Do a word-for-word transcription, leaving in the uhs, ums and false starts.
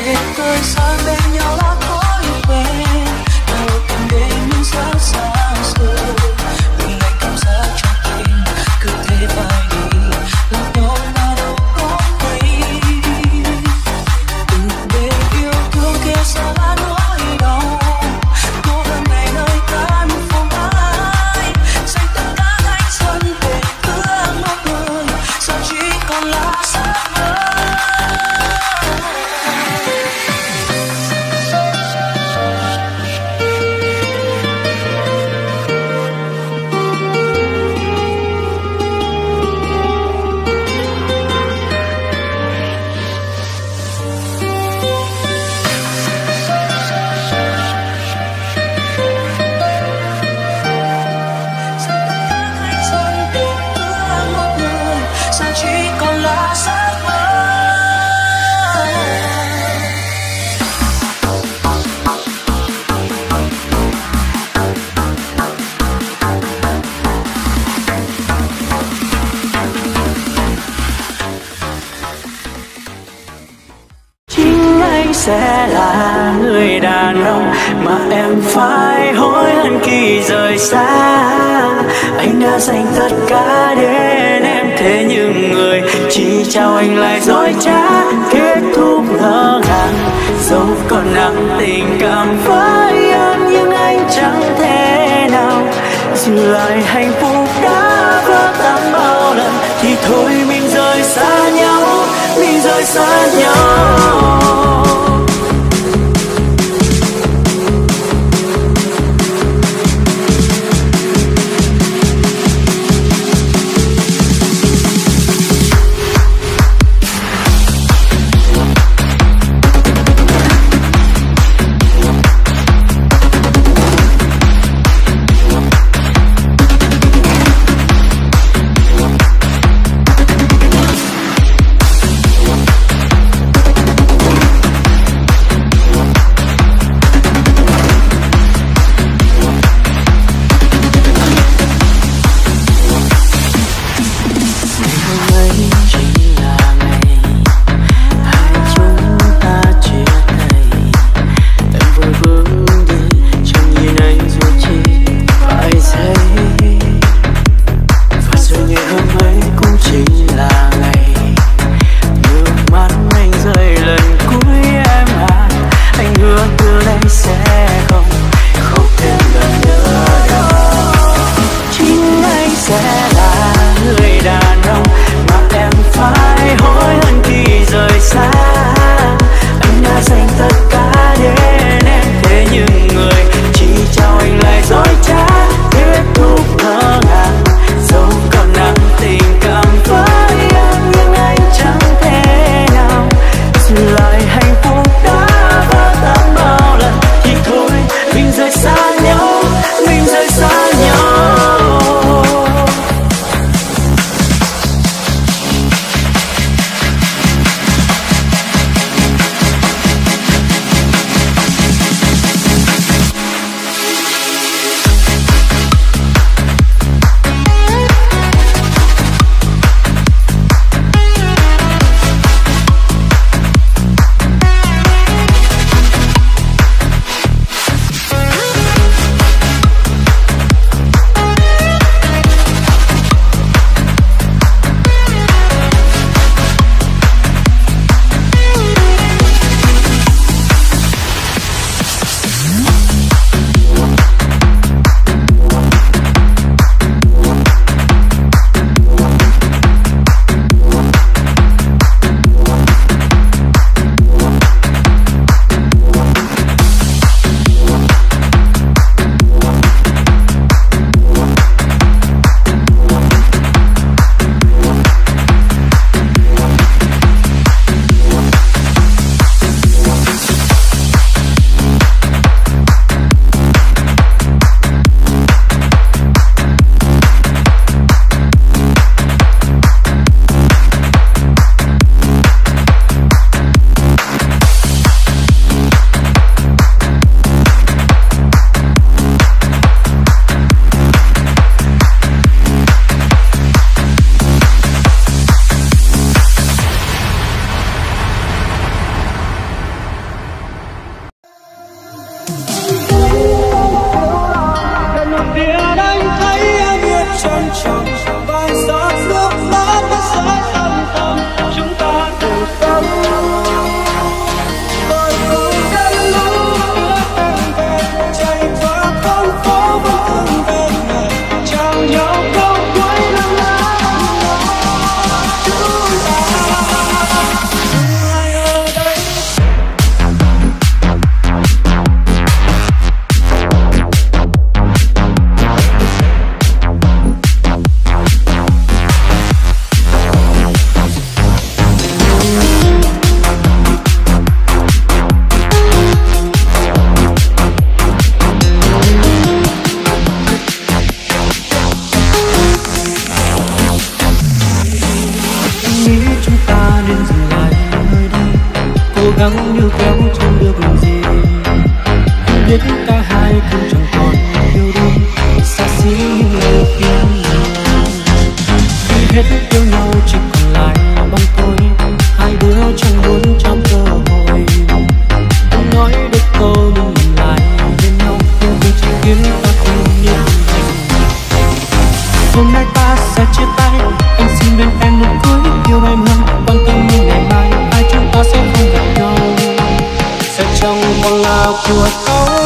để tôi xa bên nhau là thói quen, nào cần để mình xa xa rồi, từng ngày cảm giác trong tim cứ thế phải đi, lạc nhau mà đâu có thấy. Từ để yêu thương kia xa lá nỗi đau, cố gắng ngày nơi ta một phòng ai, dành tất cả thanh xuân để thương một người, sao chỉ còn là giấc mơ. Sẽ là người đàn ông mà em phải hối hận khi rời xa. Anh đã dành tất cả đến em, thế nhưng người chỉ trao anh lại dối trá, kết thúc ngỡ ngàng dẫu còn nặng tình cảm với em, nhưng anh chẳng thể nào dừng lại hạnh phúc đã vỡ tan bao lần. Thì thôi mình rời xa nhau, mình rời xa nhau. níu kéo chẳng được gì. Anh biết cả hai cũng chẳng còn yêu đương xa xỉ những lời tiếng người. Khi hết yêu nhau chỉ còn lại bóng tối, hai đứa chẳng muốn trong cơ hội. Anh nói được câu nhưng nhìn lại bên nhau, nhưng vì chỉ khiến ta không yên bình. Hôm nay ta sẽ chia tay, anh xin bên em nụ cười yêu em hơn, quan tâm như ngày mai hai chúng ta sẽ không gặp nhau. Sẽ trong một là của tôi